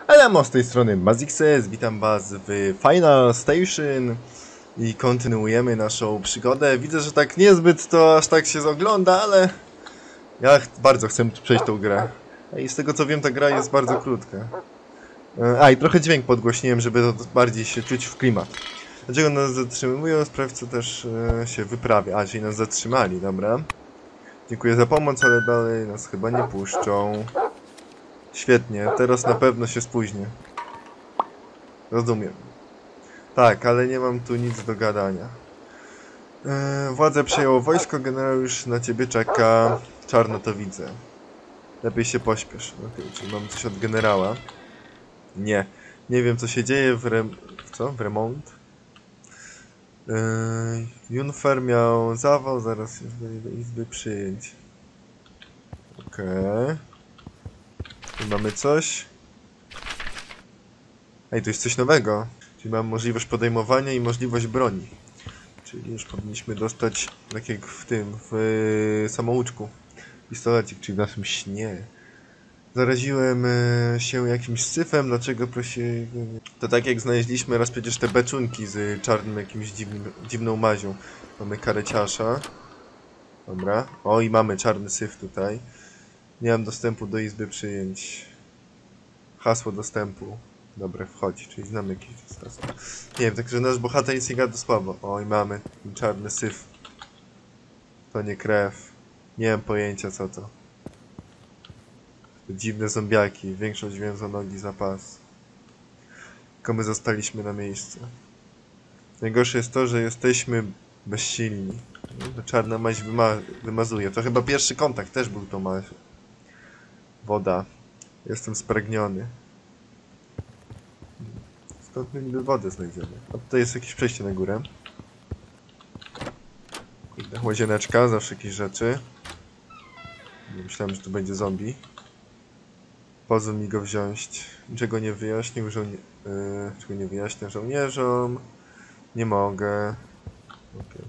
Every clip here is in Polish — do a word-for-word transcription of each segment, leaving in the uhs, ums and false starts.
Elemo z tej strony Mazixes, witam was w Final Station i kontynuujemy naszą przygodę. Widzę, że tak niezbyt to aż tak się ogląda, ale ja ch bardzo chcę przejść tą grę. I z tego co wiem, ta gra jest bardzo krótka. A i trochę dźwięk podgłośniłem, żeby to bardziej się czuć w klimat. Dlaczego nas zatrzymują? Sprawdź, też e, się wyprawia. A, czyli nas zatrzymali, dobra. Dziękuję za pomoc, ale dalej nas chyba nie puszczą. Świetnie, teraz na pewno się spóźnię. Rozumiem. Tak, ale nie mam tu nic do gadania. Eee, władzę przejęło wojsko, generał już na ciebie czeka. Czarno to widzę. Lepiej się pośpiesz. Okej, okay, czyli mamy coś od generała. Nie. Nie wiem co się dzieje w rem... Co? W remont? Eee, Junfer miał zawał, zaraz już będzie do izby przyjęć. Okej. Okay. Tu mamy coś. Ej, to jest coś nowego. Czyli mam możliwość podejmowania i możliwość broni. Czyli już powinniśmy dostać, tak jak w tym, w samouczku. Pistolecik, czyli w naszym śnie. Zaraziłem się jakimś syfem, dlaczego prosi... To tak jak znaleźliśmy raz przecież te beczunki z czarnym jakimś dziwnym, dziwną mazią. Mamy kareciarza. Dobra. O, i mamy czarny syf tutaj. Nie mam dostępu do izby przyjęć. Hasło dostępu. Dobra, wchodź, czyli znamy jakieś hasło. Nie wiem, także nasz bohater nic nie gada słabo. Oj, mamy ten czarny syf. To nie krew. Nie mam pojęcia co to. To dziwne zombiaki. Większość więzą nogi za pas. Tylko my zostaliśmy na miejscu. Najgorsze jest to, że jesteśmy bezsilni. No, czarna maź wyma wymazuje. To chyba pierwszy kontakt też był to maź. Woda. Jestem spragniony. Skąd my niby wodę znajdziemy? A tutaj jest jakieś przejście na górę. Łazieneczka, zawsze jakieś rzeczy. Myślałem, że to będzie zombie. Pozwól mi go wziąć. Czego nie wyjaśnił żołnierzom. Yy, czego nie wyjaśnię żołnierzom. Nie mogę. Okay.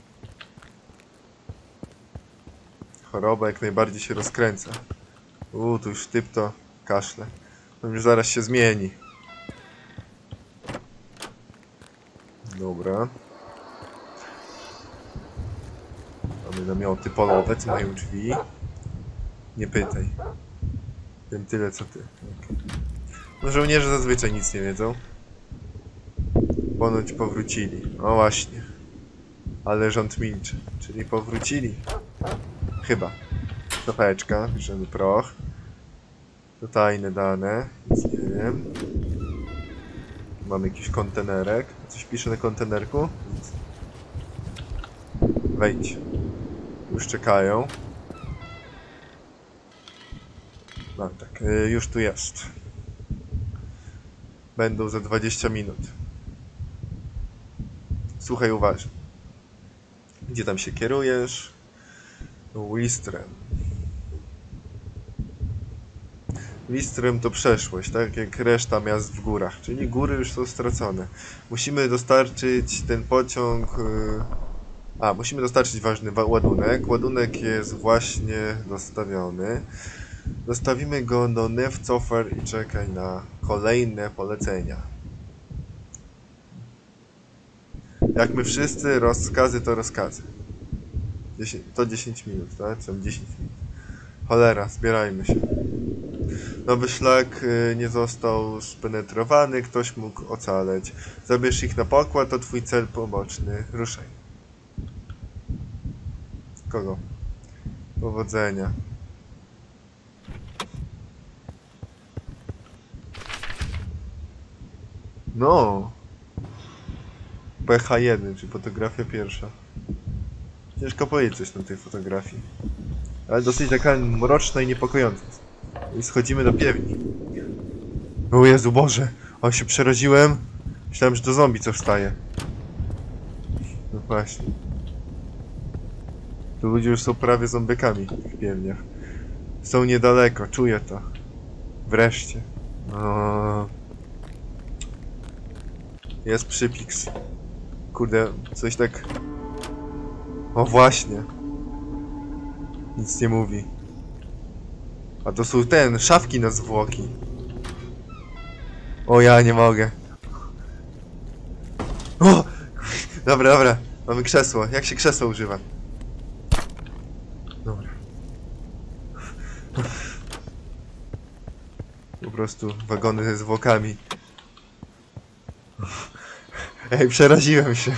Choroba jak najbardziej się rozkręca. Uuu, tu już typ to kaszle. On już zaraz się zmieni. Dobra. Mamy namioty polowe, co mają drzwi. Nie pytaj. Wiem tyle co ty. Okay. No żołnierze zazwyczaj nic nie wiedzą. Ponoć powrócili. O właśnie. Ale rząd milczy. Czyli powrócili. Chyba. Stopeczka, piszemy proch. To tajne dane. Nic nie wiem. Mamy jakiś kontenerek. Coś pisze na kontenerku? Nic. Wejdź. Już czekają. No tak, yy, już tu jest. Będą za dwadzieścia minut. Słuchaj uważnie. Gdzie tam się kierujesz? Listrem. Listrem to przeszłość, tak jak reszta miast w górach, czyli góry już są stracone. Musimy dostarczyć ten pociąg... Yy... A, musimy dostarczyć ważny ładunek. Ładunek jest właśnie dostawiony. Dostawimy go do Nefcofer i czekaj na kolejne polecenia. Jak my wszyscy, rozkazy to rozkazy. dziesięć, to dziesięć minut, tak? Są dziesięć minut. Cholera, zbierajmy się. Nowy szlak y, nie został spenetrowany, ktoś mógł ocaleć. Zabierz ich na pokład, to twój cel poboczny. Ruszaj. Kogo? Powodzenia. No. P H jeden, czyli fotografia pierwsza. Ciężko powiedzieć coś na tej fotografii. Ale dosyć taka mroczna i niepokojąca. I schodzimy do piewni. O Jezu Boże! O, się przeraziłem. Myślałem, że to zombie co wstaje. No właśnie. Tu ludzie już są prawie zombiekami w piewniach. Są niedaleko, czuję to. Wreszcie. No. Jest przypiks. Kurde, coś tak... O właśnie. Nic nie mówi. A to są ten, szafki na zwłoki. O, ja nie mogę. O! Dobra, dobra. Mamy krzesło. Jak się krzesło używa? Dobra. Po prostu wagony ze zwłokami. Ej, przeraziłem się.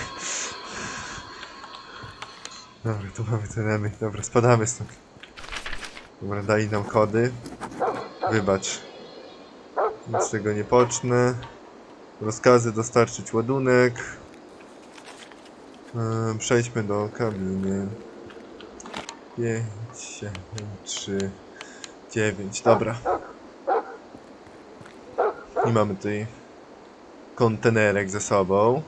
Dobra, tu mamy tereny. Dobra, spadamy stąd. Dobra, dali nam kody. Wybacz. Nic z tego nie pocznę. Rozkazy dostarczyć ładunek. Eee, przejdźmy do kabiny. pięć, siedem, trzy, dziewięć. Dobra. I mamy tutaj kontenerek ze sobą.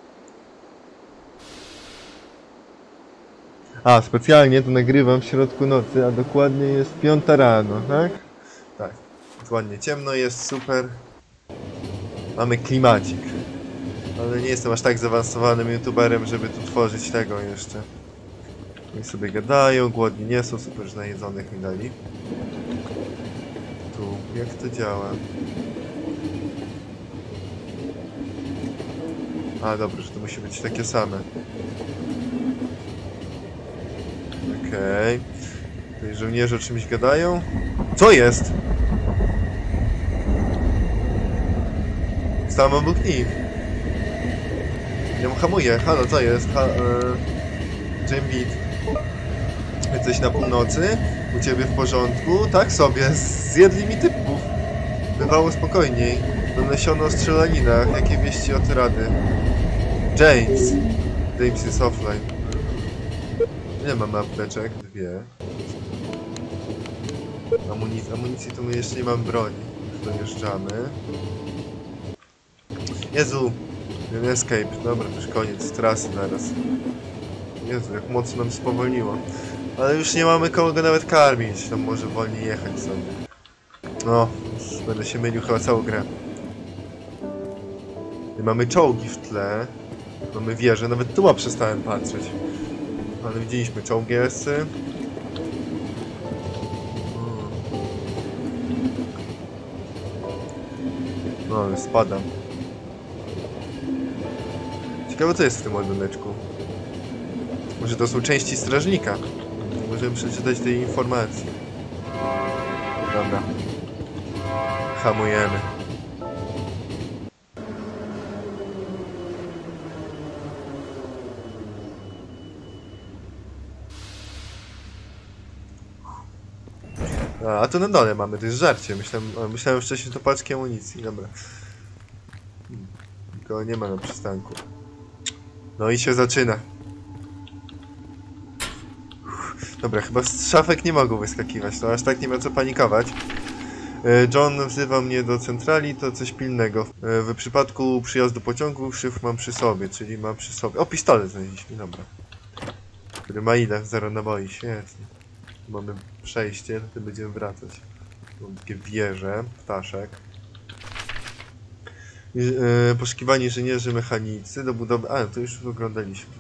A, specjalnie to nagrywam w środku nocy, a dokładnie jest piąta rano, tak? Tak. Ładnie ciemno jest, super. Mamy klimacik. Ale nie jestem aż tak zaawansowanym youtuberem, żeby tu tworzyć tego jeszcze. Oni sobie gadają, głodni nie są, super, że najedzonych mi dali. Tu, jak to działa? A, dobrze, że to musi być takie same. Okej. Okay. Tutaj żołnierze o czymś gadają. Co jest? Stałem obok nich. Nie hamuję. Halo, co jest? Ha, e... Jim Beat. Jesteś na północy? U ciebie w porządku? Tak sobie. Zjedli mi typów. Bywało spokojniej. Doniesiono o strzelaninach. Jakie wieści od Rady? James. James jest offline. Nie mam apteczek. Dwie. Amunic amunicji to my jeszcze nie mamy broni. Dojeżdżamy. Jezu! Ten escape. Dobra, to już koniec trasy naraz. Jezu, jak mocno nam spowolniło. Ale już nie mamy kogo go nawet karmić. Tam może wolniej jechać sobie. No, już będę się mylił chyba całą grę. I mamy czołgi w tle. Mamy wieże, nawet tu przestałem patrzeć. Ale widzieliśmy czołgi esy. No, ale spadam. Ciekawe co jest w tym ładuneczku. Może to są części strażnika. Możemy przeczytać tej informacji. Dobra. Hamujemy. A, a tu na dole mamy, to jest żarcie. Myślałem, myślałem wcześniej, że to paczki amunicji. Dobra. Nikogo nie ma na przystanku. No i się zaczyna. Dobra, chyba z szafek nie mogą wyskakiwać, to aż tak nie ma co panikować. John wzywa mnie do centrali, to coś pilnego. W przypadku przyjazdu pociągu szyfr mam przy sobie, czyli mam przy sobie... O, pistolet znaleźliśmy, dobra. Który ma ile? Zero naboi, świetnie. Mamy przejście, to będziemy wracać. Mam takie wieże, ptaszek. Yy, poszukiwanie inżynierzy, mechanicy do budowy... A, to już oglądaliśmy.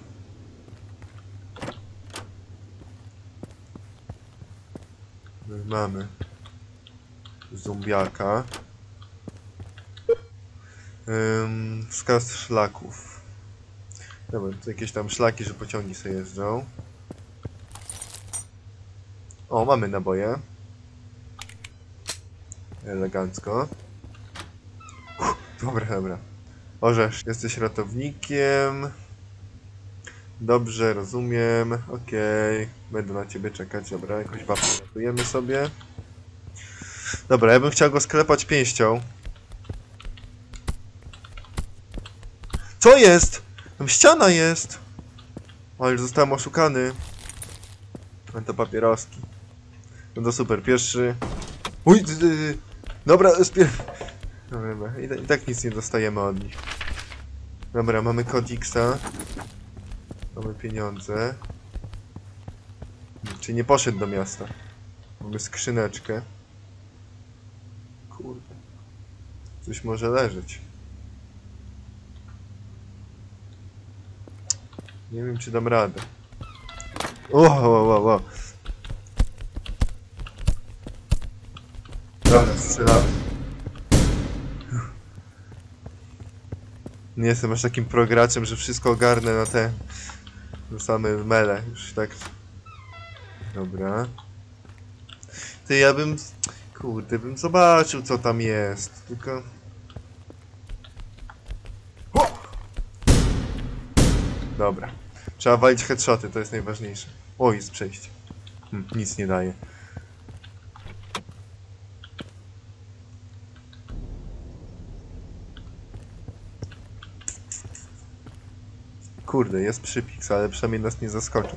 Mamy zombiaka. Ym, wskaz szlaków. Dobra, to jakieś tam szlaki, że pociągi sobie jeżdżą. O, mamy naboje. Elegancko. Uff, dobra, dobra. Orzesz, jesteś ratownikiem. Dobrze, rozumiem. Okej. Okay. Będę na ciebie czekać. Dobra, jakoś wapę ratujemy sobie. Dobra, ja bym chciał go sklepać pięścią. Co jest? Tam ściana jest! O, już zostałem oszukany. A to papieroski. No to super, pierwszy. Uj, ty, ty, ty. Dobra, spier... Dobra, i, i tak nic nie dostajemy od nich. Dobra, mamy kod X-a. Mamy pieniądze. Czyli nie poszedł do miasta. Mamy skrzyneczkę. Kurde. Coś może leżeć. Nie wiem, czy dam radę. O, o, o, o. Dobra, strzelamy. Nie jestem aż takim prograczem, że wszystko ogarnę na te same mele. Już tak... Dobra. Ty, ja bym... Kurde, bym zobaczył, co tam jest. Tylko... O! Dobra. Trzeba walić headshoty, to jest najważniejsze. O, jest przejście. Hm, nic nie daje. Kurde, jest przypiks, ale przynajmniej nas nie zaskoczył.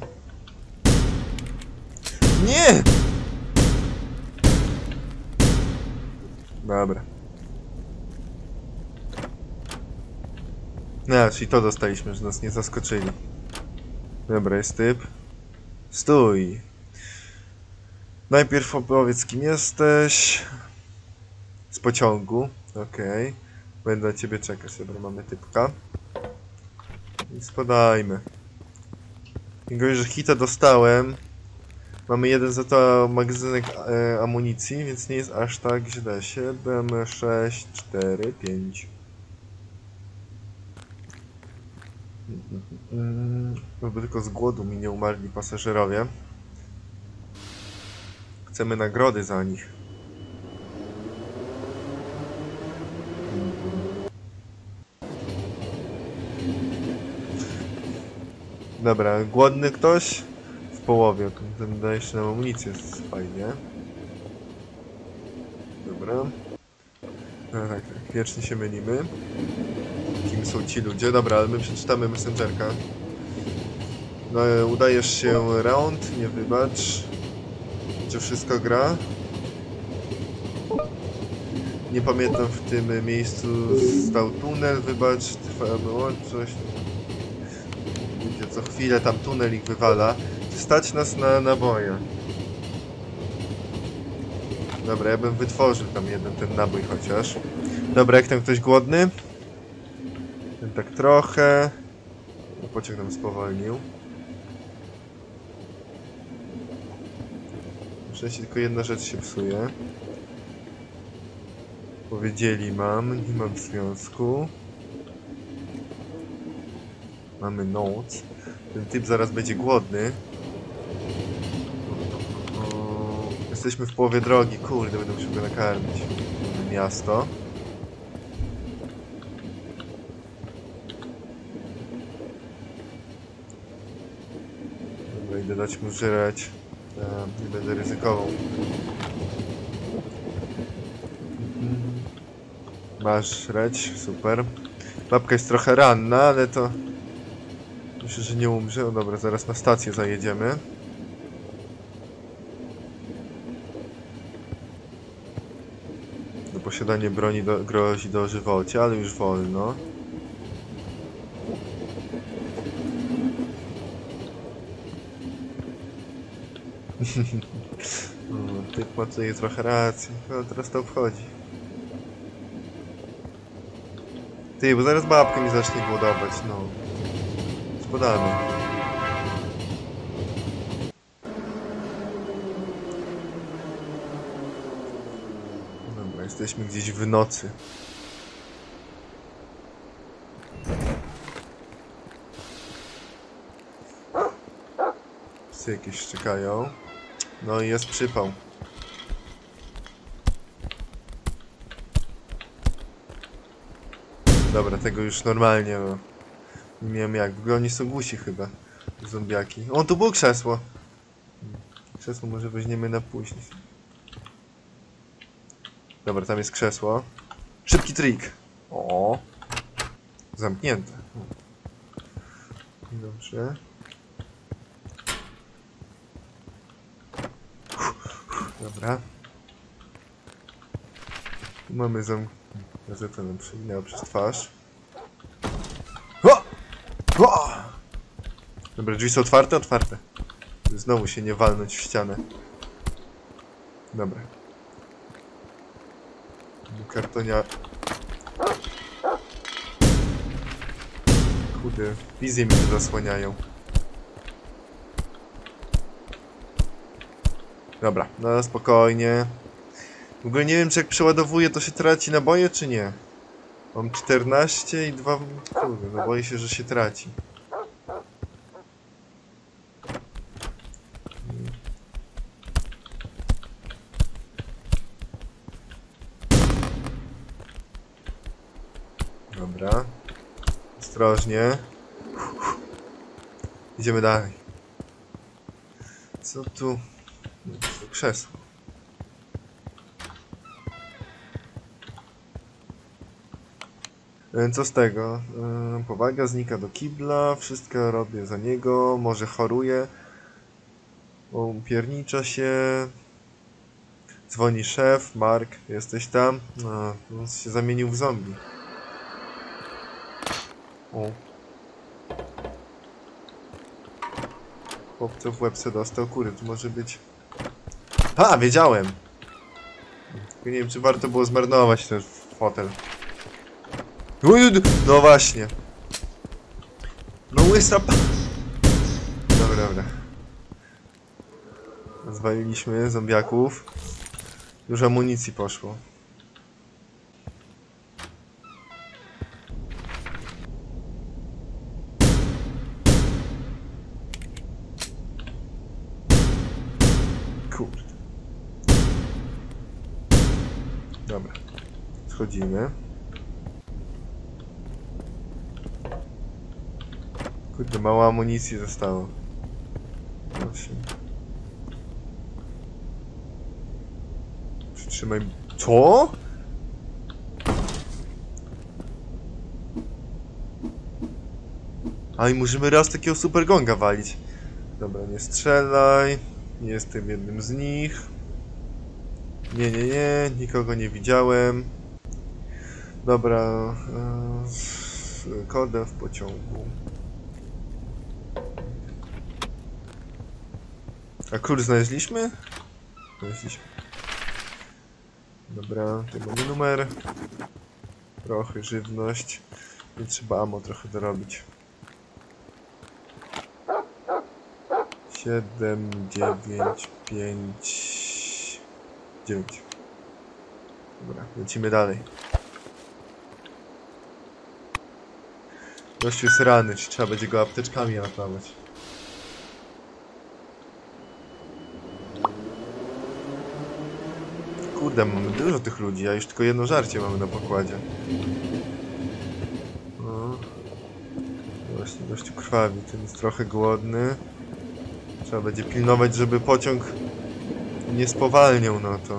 Nie! Dobra. No, czyli to dostaliśmy, że nas nie zaskoczyli. Dobra, jest typ. Stój! Najpierw opowiedz, kim jesteś. Z pociągu. Okej. Okay. Będę na ciebie czekać. Dobra, mamy typka. I spadajmy. Mimo, że hita dostałem. Mamy jeden za to magazynek e, amunicji, więc nie jest aż tak źle. siedem, sześć, cztery, pięć. Żeby tylko z głodu mi nie umarli pasażerowie. Chcemy nagrody za nich. Dobra, głodny ktoś? W połowie. Ten daje jeszcze nam amunicję, jest fajnie. Dobra. No tak, tak, wiecznie się mylimy. Kim są ci ludzie? Dobra, ale my przeczytamy Messengerka. No, udajesz się round, nie wybacz. Czy wszystko gra? Nie pamiętam, w tym miejscu stał tunel, wybacz, trwa wyłączność. Wiecie, co chwilę tam tunel ich wywala. Stać nas na naboje. Dobra, ja bym wytworzył tam jeden ten nabój chociaż. Dobra, jak tam ktoś głodny? Ten tak trochę. Pociąg nam spowolnił. Na szczęście tylko jedna rzecz się psuje. Powiedzieli mam, nie mam związku. Mamy noc. Ten typ zaraz będzie głodny. O, jesteśmy w połowie drogi, kurde, będę musiał go nakarmić. Miasto. Dobra, idę dać mu żreć. Ja nie będę ryzykował. Masz żreć, super. Babka jest trochę ranna, ale to... Myślę, że nie umrze. O dobra, zaraz na stację zajedziemy. Do posiadanie broni do, grozi dożywocie, ale już wolno. O, typ ma tutaj trochę racji, ale teraz to obchodzi. Ty, bo zaraz babka mi zacznie głodować, no. Spadamy. Dobra, jesteśmy gdzieś w nocy. Psy jakieś szczekają. No i jest przypał. Dobra, tego już normalnie, no. Nie wiem jak, w ogóle oni są głusi chyba. Zombiaki. O, tu było krzesło. Krzesło może weźmiemy na później. Dobra, tam jest krzesło. Szybki trik. O. Zamknięte. Dobrze. Dobra. Tu mamy zam... Gazetę nam przewinęła przez twarz. O! O! Dobra, drzwi są otwarte? Otwarte. Znowu się nie walnąć w ścianę. Dobra. Kartonia... Kurde, wizje mi tu zasłaniają. Dobra, no spokojnie. W ogóle nie wiem, czy jak przeładowuję, to się traci naboje, czy nie. Mam czternaście i dwa... Kurde, no boję się, że się traci. Dobra. Ostrożnie. Idziemy dalej. Co tu? To krzesło. Co z tego? Powaga znika do kibla, wszystko robię za niego, może choruje, upiernicza się, dzwoni szef, Mark, jesteś tam? No, on się zamienił w zombie. O. Chłopco w łeb se dostał, kurde, to może być... A, wiedziałem! Tylko nie wiem, czy warto było zmarnować ten fotel. No właśnie. No łysa pa... Dobra, dobra. Zwaliliśmy zombiaków. Już amunicji poszło. Kurde. Dobra. Schodzimy. Kurde, mało amunicji zostało. Właśnie. Przytrzymaj... Co? A i musimy raz takiego super gonga walić. Dobra, nie strzelaj. Nie jestem jednym z nich. Nie, nie, nie. Nikogo nie widziałem. Dobra. Yy, kodem w pociągu. A klucz znaleźliśmy? Znaleźliśmy. Dobra, to mamy numer. Trochę żywność. I trzeba ammo trochę dorobić. siedem, dziewięć, pięć, dziewięć. Dobra, lecimy dalej. Gościu jest rany, czy trzeba będzie go apteczkami atakować? Kurde, mamy dużo tych ludzi, a już tylko jedno żarcie mamy na pokładzie. No. Właśnie, gościu krwawi, ten jest trochę głodny. Trzeba będzie pilnować, żeby pociąg nie spowalniał, no to.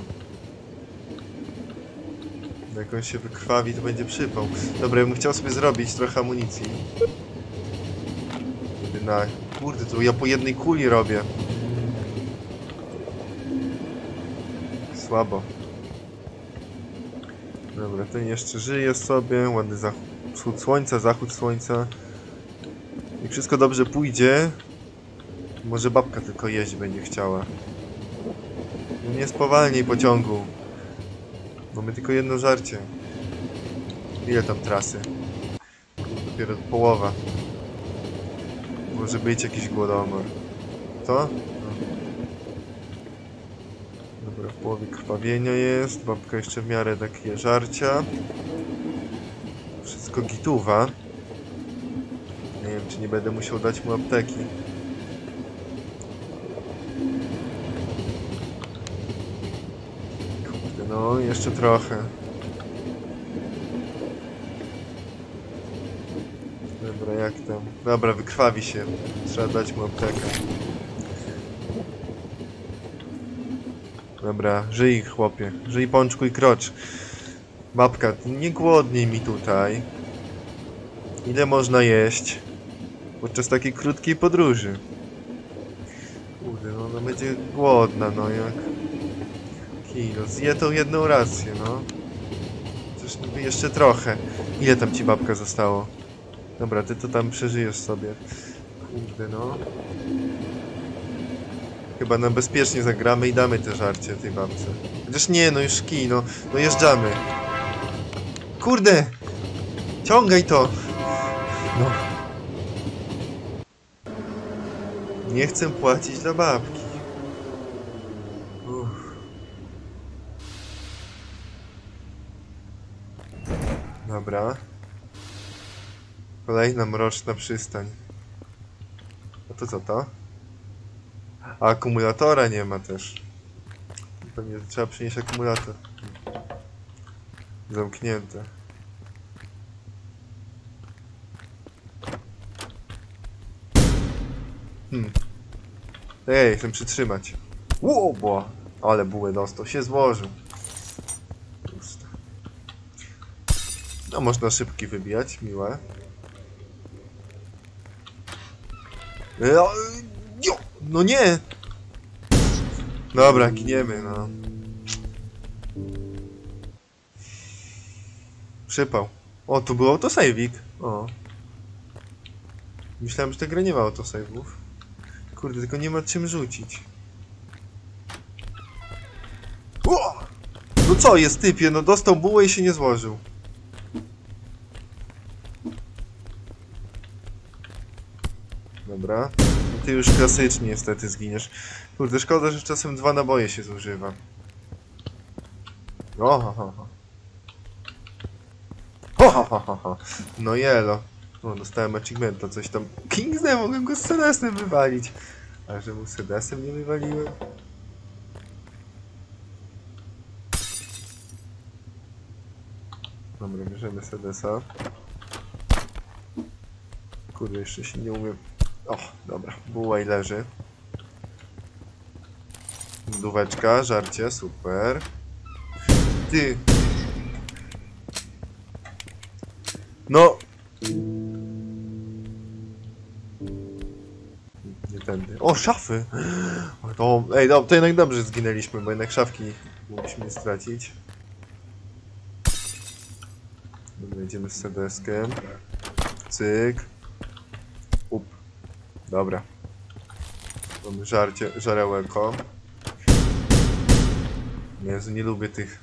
Jak on się wykrwawi, to będzie przypał. Dobra, ja bym chciał sobie zrobić trochę amunicji. Na... Kurde, to ja po jednej kuli robię. Słabo. Dobra, ten jeszcze żyje sobie. Ładny zachód słońca, zachód słońca. Jak wszystko dobrze pójdzie, może babka tylko jeść będzie chciała. No nie spowalnij pociągu. Mamy tylko jedno żarcie. Ile tam trasy? Dopiero połowa. Może być jakiś głodomor. Co? No. Dobra, w połowie krwawienia jest. Babka jeszcze w miarę takie żarcia. Wszystko gituwa. Nie wiem, czy nie będę musiał dać mu apteki. Kurde, no, jeszcze trochę. Dobra, jak tam? Dobra, wykrwawi się. Trzeba dać mu aptekę. Dobra, żyj, chłopie. Żyj, pączku i krocz. Babka, nie głodniej mi tutaj. Ile można jeść podczas takiej krótkiej podróży? Kurde, no ona będzie głodna, no jak... Kino, zje tą jedną rację, no. Chociaż niby jeszcze trochę. Ile tam ci babka zostało? Dobra, ty to tam przeżyjesz sobie. Kurde, no. Chyba na bezpiecznie zagramy i damy te żarcie tej babce. Chociaż nie, no już kij, no. No jeżdżamy. Kurde! Ciągaj to! No. Nie chcę płacić dla babki. Uff. Dobra. Kolejna mroczna przystań. A to co to? A akumulatora nie ma też. Pewnie trzeba przynieść akumulator. Zamknięte. Hmm. Ej, chcę przytrzymać. Łobo! Ale bułę dostał, się złożył. Puste. No można szybki wybijać, miłe. No, no nie! Dobra, giniemy, no. Przypał. O, tu był autosejwik. O. Myślałem, że ta gra nie ma autosejwów. Kurde, tylko nie ma czym rzucić. O! No co jest, typie? No dostał bułę i się nie złożył. Dobra. No ty już klasycznie niestety zginiesz. Kurde, szkoda, że czasem dwa naboje się zużywa. O, ha, ha, ha. Ho, ha, ha, ha, ha. No jelo. O, dostałem achievementa, coś tam. Kingsem, mogłem go z sedesem wywalić. A że mu sedesem nie wywaliłem? Dobra, bierzemy sedesa. Kurde, jeszcze się nie umiem. O, dobra, buła i leży. Dóweczka, żarcie, super. Ty! No! Nie tędy. O, szafy! O, to, ej, no, to jednak dobrze zginęliśmy, bo jednak szafki mogliśmy stracić. Dobra, idziemy z sedeskiem. Cyk. Up. Dobra. Mamy żarcie, żarełeko. Jezu, nie lubię tych.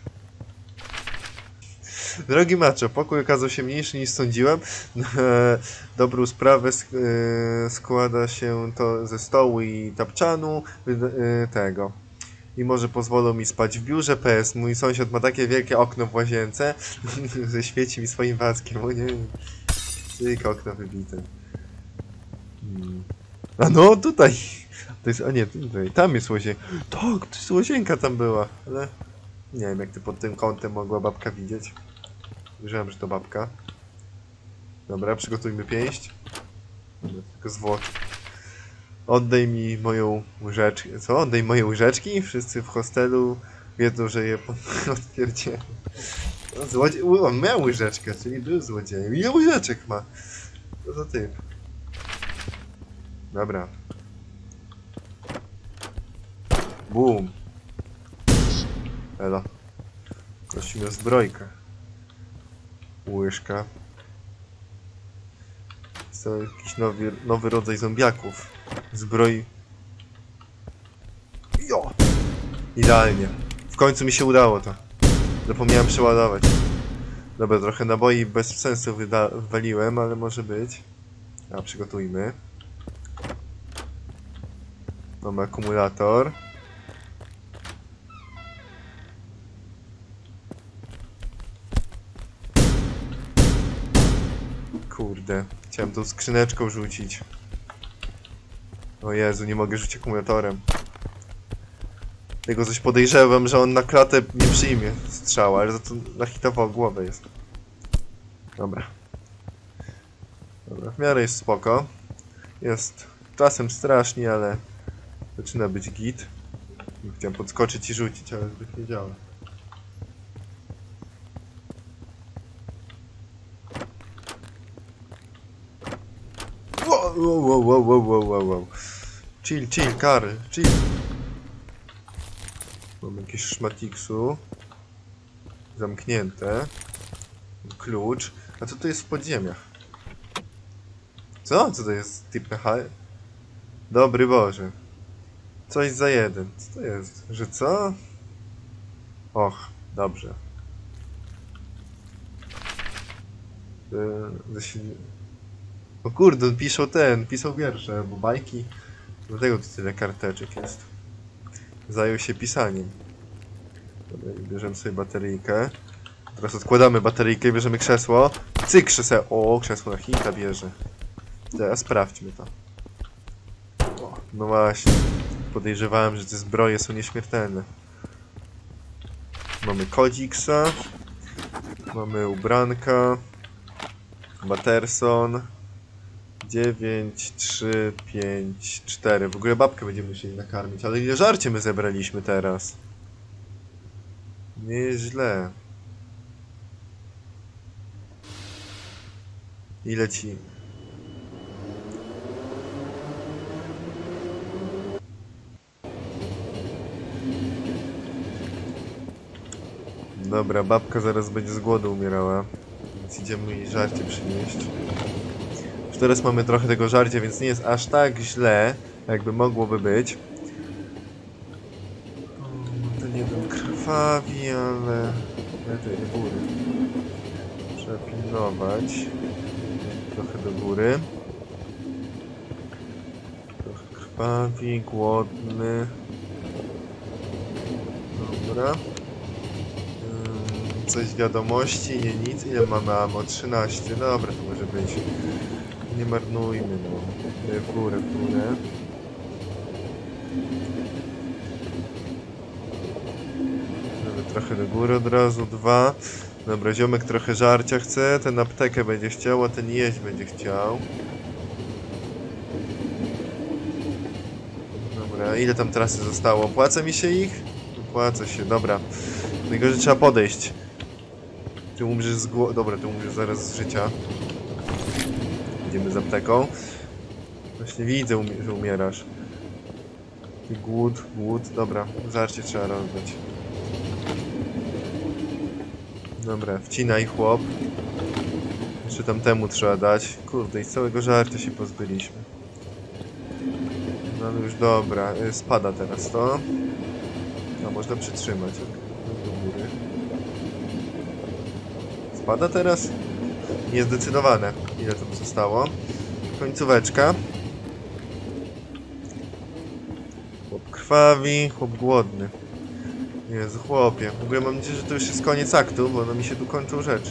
Drogi Macho, pokój okazał się mniejszy niż sądziłem. Dobrą sprawę sk yy, składa się to ze stołu i tapczanu yy, tego. I może pozwolą mi spać w biurze. P S. Mój sąsiad ma takie wielkie okno w łazience, że świeci mi swoim wackiem. O nie. Tylko okno wybite. Hmm. A no, tutaj. To jest, a nie, tutaj. Tam jest łazienka. Tak, to jest łazienka tam była, ale nie wiem, jak ty pod tym kątem mogła babka widzieć. Wierzyłem, że to babka. Dobra, przygotujmy pięść. Dobra, tylko zwłok. Oddaj mi moją łyżeczkę. Co? Oddaj moje łyżeczki? Wszyscy w hostelu wiedzą, że je odpierdzie. No, złodziej... On miał łyżeczkę, czyli był złodziejem. Ile łyżeczek ma? Co za typ? Dobra. Boom. Elo. Prosimy o zbrojkę. Łyżka. Jest to jakiś nowy, nowy rodzaj zombiaków. Zbroi. Jo! Idealnie. W końcu mi się udało to. Zapomniałem przeładować. Dobra, trochę naboi bez sensu wywaliłem, ale może być. A, przygotujmy. Mamy akumulator. Kurde, chciałem tą skrzyneczką rzucić. O Jezu, nie mogę rzucić akumulatorem. Tego coś podejrzewam, że on na klatę nie przyjmie strzała, ale za to nachitował głowę jest. Dobra. Dobra, w miarę jest spoko. Jest czasem strasznie, ale zaczyna być git. Chciałem podskoczyć i rzucić, ale zbyt nie działa. Wow, wow, wow, wow, wow, wow, wow. Chill, chill, Karl, chill. Mam jakieś szmatiksu. Zamknięte. Klucz. A co to jest w podziemiach? Co? Co to jest? Typ P H? Dobry Boże. Coś za jeden. Co to jest? Że co? Och, dobrze. Yy, O kurde, piszą ten, pisał wiersze, albo bajki. Dlatego tu tyle karteczek jest. Zajął się pisaniem. Dobra, bierzemy sobie bateryjkę. Teraz odkładamy bateryjkę i bierzemy krzesło. Cyk, krzeseło. O, krzesło na hita bierze. Teraz sprawdźmy to. O, no właśnie. Podejrzewałem, że te zbroje są nieśmiertelne. Mamy Kodziksa. Mamy ubranka. Batterson. dziewięć, trzy, pięć, cztery. W ogóle babkę będziemy musieli nakarmić. Ale ile żarcie my zebraliśmy teraz? Nie jest źle. Ile ci? Dobra, babka zaraz będzie z głodu umierała. Więc idziemy jej żarcie przynieść. Już teraz mamy trochę tego żarcia, więc nie jest aż tak źle, jakby mogłoby być. O, ten jeden krwawi, ale... Lepiej do góry. Trzeba pilnować. Trochę do góry. Trochę krwawi, głodny. Dobra. Coś z wiadomości, nie nic. Ile mamy ammo? trzynaście. Dobra, to może być. Nie marnujmy, no. W górę, w górę. Dobra, trochę do góry od razu. Dwa. Dobra, ziomek trochę żarcia chce. Ten aptekę będzie chciał, a ten jeść będzie chciał. Dobra, ile tam trasy zostało? Opłaca mi się ich? Opłaca się, dobra. Tylko, że trzeba podejść. Ty umrzesz z głodu. Dobra, ty umrzesz zaraz z życia. Idziemy z apteką. Właśnie widzę, umie że umierasz. Ty głód, głód. Dobra, żarcie trzeba rozdać. Dobra, wcinaj chłop. Jeszcze tamtemu trzeba dać. Kurde, i z całego żarcia się pozbyliśmy. No ale już dobra, spada teraz to. No, można przytrzymać. Do góry. Spada teraz? Niezdecydowane. Ile tam zostało? Końcóweczka. Chłop krwawi, chłop głodny. Jezu, chłopie. W ogóle mam nadzieję, że to już jest koniec aktu, bo no mi się tu kończą rzeczy.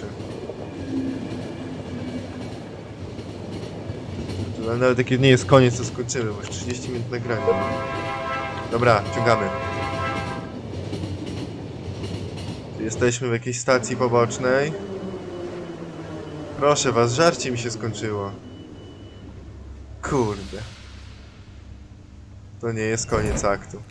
Ale nawet jak nie jest koniec, to skończymy, bo już trzydzieści minut nagrania. Dobra, ciągamy. Tu jesteśmy w jakiejś stacji pobocznej. Proszę was, żarcie mi się skończyło. Kurde. To nie jest koniec aktu.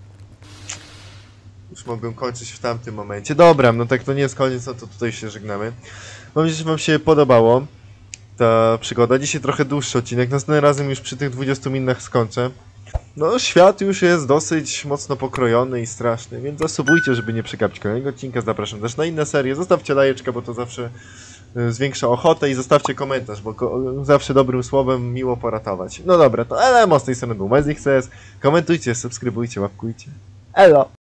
Już mogłem kończyć w tamtym momencie. Dobra, no tak to nie jest koniec, no to tutaj się żegnamy. Mam nadzieję, że wam się podobało ta przygoda. Dzisiaj trochę dłuższy odcinek, następnym razem już przy tych dwudziestu minutach skończę. No, świat już jest dosyć mocno pokrojony i straszny, więc zasubujcie, żeby nie przegapić kolejnego odcinka. Zapraszam też na inne serie. Zostawcie lajeczkę, bo to zawsze zwiększa ochotę i zostawcie komentarz, bo zawsze dobrym słowem miło poratować. No dobra, to L M O z tej strony był Mezix. Komentujcie, subskrybujcie, łapkujcie. Elo!